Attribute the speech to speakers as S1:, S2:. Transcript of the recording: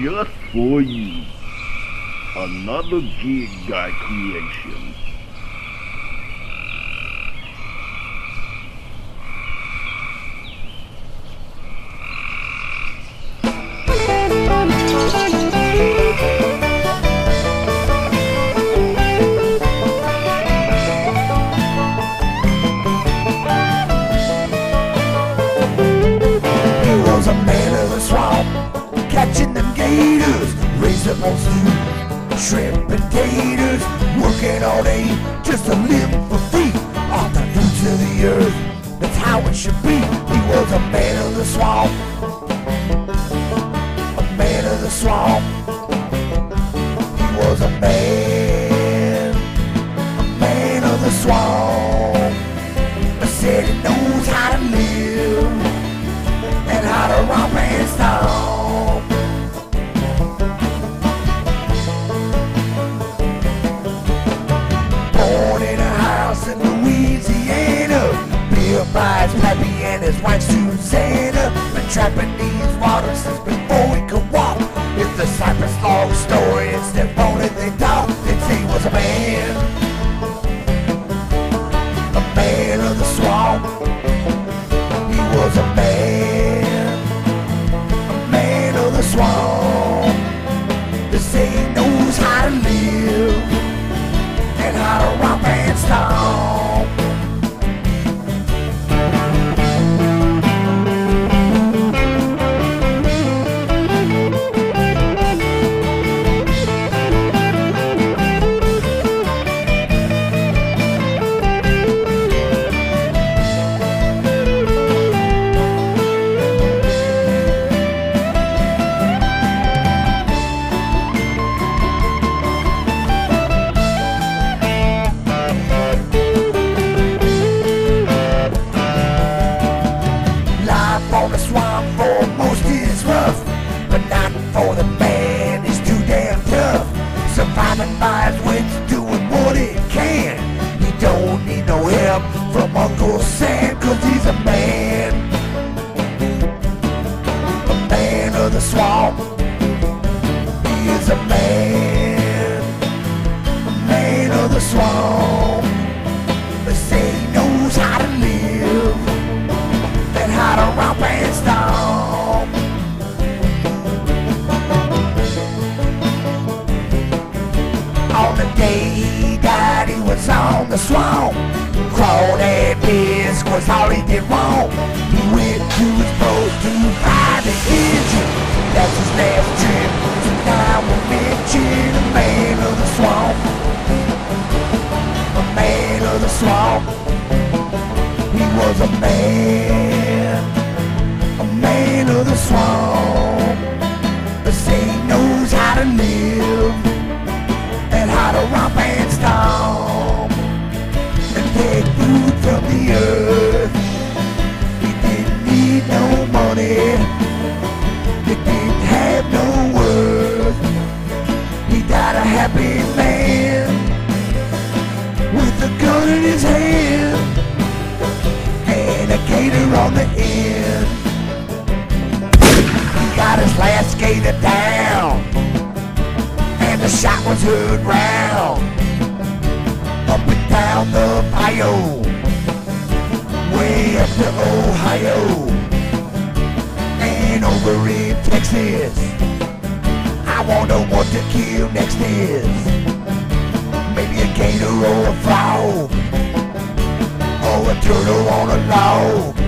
S1: just for you. Another Gigguy creation.
S2: He was a man of the swamp, catching them gators, raised up on stew, shrimp and taters, working all day just to live for free off the roots of the earth. That's how it should be. He was a man of the swamp, a man of the swamp. He was a man of the swamp. I said he knows how to live and how to romp and stomp. Born in a house in Louisiana, built by his pappy and his wife Susanna. Been trapping these waters since before he could walk. It's the Cypress Log story, it's the phony they talk. They'd say he was a man of the swamp. He was a man of the swamp. They say he knows how to live and how to romp and stomp. Surviving by his wits, doing what he can. He don't need no help from Uncle Sam, 'cause he's a man of the swamp. He is a man of the swamp. They say he knows how to live and how to romp and stomp. On the day he died, he was on the swamp. Crawdad Bisque was all he did wrong. He went to his boat to buy the engine. That's his last trip. So now we'll mention a man of the swamp. A man of the swamp. He was a man of the swamp. They say he knows how to live and how to romp and stomp and take food from the earth. He didn't need no money, he didn't have no worth. He died a happy man with a gun in his hand and a gator on the end. He got his last gator down, the shot was heard round up and down the bayou, way up to Ohio and over in Texas. I wonder what to kill next is. Maybe a gator or a frog or a turtle on a log.